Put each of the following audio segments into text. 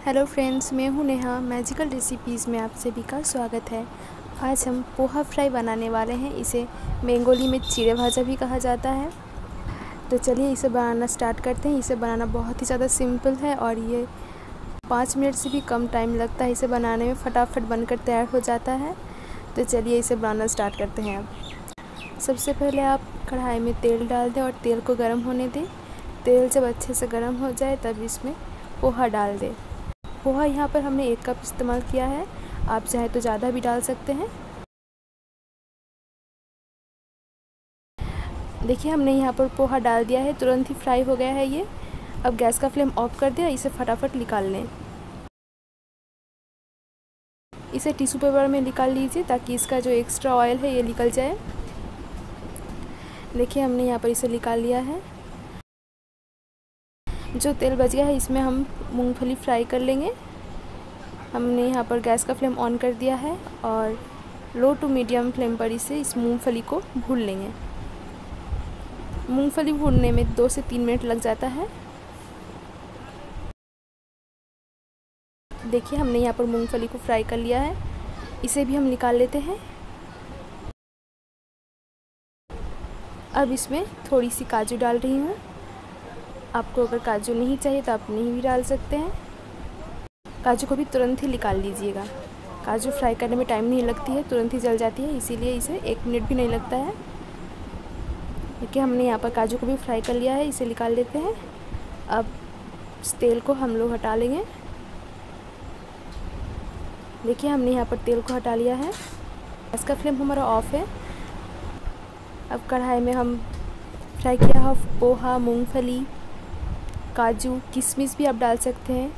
Hello friends, मैं हूं Neha. Magical recipes में आप सभी का स्वागत है। आज हम पोहा फ्राई बनाने वाले हैं। इसे बंगाली में चिड़े भाजा भी कहा जाता है। तो चलिए इसे बनाना स्टार्ट करते हैं। इसे बनाना बहुत ही ज़्यादा सिंपल है और ये 5 मिनट से भी कम टाइम लगता है। इसे बनाने में फटाफट बनकर तैयार हो जाता है। तो चलिए इसे बनाना स्टार्ट करते हैं। अब सबसे पहले आप कढ़ाई में तेल डाल दें और तेल को गर्म होने दें। तेल जब अच्छे से गर्म हो जाए तब इसमें पोहा डाल दें। पोहा यहाँ पर हमने 1 कप इस्तेमाल किया है। आप चाहे तो ज़्यादा भी डाल सकते हैं। देखिए हमने यहाँ पर पोहा डाल दिया है, तुरंत ही फ्राई हो गया है ये। अब गैस का फ्लेम ऑफ कर दिया। इसे फटाफट निकाल लें। इसे टिश्यू पेपर में निकाल लीजिए ताकि इसका जो एक्स्ट्रा ऑयल है ये निकल जाए। देखिए हमने यहाँ पर इसे निकाल लिया है। जो तेल बच गया है इसमें हम मूंगफली फ्राई कर लेंगे। हमने यहाँ पर गैस का फ्लेम ऑन कर दिया है और लो टू मीडियम फ्लेम पर इस मूंगफली को भून लेंगे। मूंगफली भूनने में 2 से 3 मिनट लग जाता है। देखिए हमने यहाँ पर मूंगफली को फ्राई कर लिया है। इसे भी हम निकाल लेते हैं। अब इसमें थोड़ी सी काजू डाल रही हूँ। आपको अगर काजू नहीं चाहिए तो आप नहीं भी डाल सकते हैं। काजू को भी तुरंत ही निकाल लीजिएगा। काजू फ्राई करने में टाइम नहीं लगती है, तुरंत ही जल जाती है, इसीलिए इसे 1 मिनट भी नहीं लगता है। देखिए हमने यहाँ पर काजू को भी फ्राई कर लिया है। इसे निकाल लेते हैं। अब इस तेल को हम लोग हटा लेंगे। देखिए हमने यहाँ पर तेल को हटा लिया है। गैस का फ्लेम हमारा ऑफ है। अब कढ़ाई में हम फ्राई किया हुआ पोहा, मूंगफली, काजू, किशमिश भी आप डाल सकते हैं,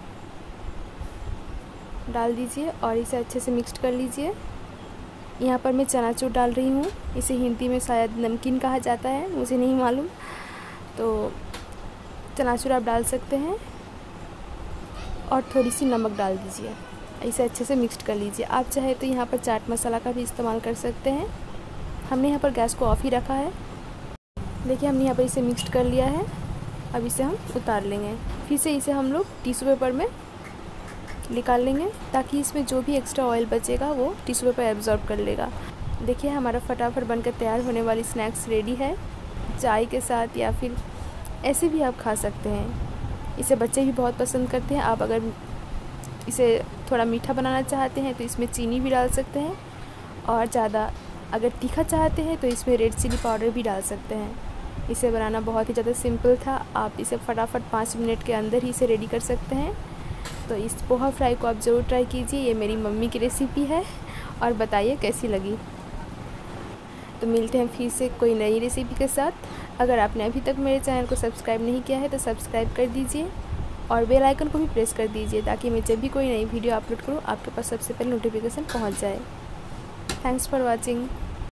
डाल दीजिए और इसे अच्छे से मिक्स कर लीजिए। यहाँ पर मैं चनाचूर डाल रही हूँ। इसे हिंदी में शायद नमकीन कहा जाता है, मुझे नहीं मालूम। तो चनाचूर आप डाल सकते हैं और थोड़ी सी नमक डाल दीजिए। इसे अच्छे से मिक्स कर लीजिए। आप चाहे तो यहाँ पर चाट मसाला का भी इस्तेमाल कर सकते हैं। हमने यहाँ पर गैस को ऑफ ही रखा है। देखिए हमने यहाँ पर इसे मिक्स कर लिया है। अब इसे हम उतार लेंगे। फिर से इसे हम लोग टिश्यू पेपर में निकाल लेंगे ताकि इसमें जो भी एक्स्ट्रा ऑयल बचेगा वो टिश्यू पेपर एब्जॉर्ब कर लेगा। देखिए हमारा फटाफट बनकर तैयार होने वाली स्नैक्स रेडी है। चाय के साथ या फिर ऐसे भी आप खा सकते हैं। इसे बच्चे भी बहुत पसंद करते हैं। आप अगर इसे थोड़ा मीठा बनाना चाहते हैं तो इसमें चीनी भी डाल सकते हैं और ज़्यादा अगर तीखा चाहते हैं तो इसमें रेड चिली पाउडर भी डाल सकते हैं। इसे बनाना बहुत ही ज़्यादा सिंपल था। आप इसे फटाफट 5 मिनट के अंदर ही इसे रेडी कर सकते हैं। तो इस पोहा फ्राई को आप ज़रूर ट्राई कीजिए। ये मेरी मम्मी की रेसिपी है और बताइए कैसी लगी। तो मिलते हैं फिर से कोई नई रेसिपी के साथ। अगर आपने अभी तक मेरे चैनल को सब्सक्राइब नहीं किया है तो सब्सक्राइब कर दीजिए और बेल आइकन को भी प्रेस कर दीजिए ताकि मैं जब भी कोई नई वीडियो अपलोड करूँ आपके पास सबसे पहले नोटिफिकेशन पहुँच जाए। Thanks for watching.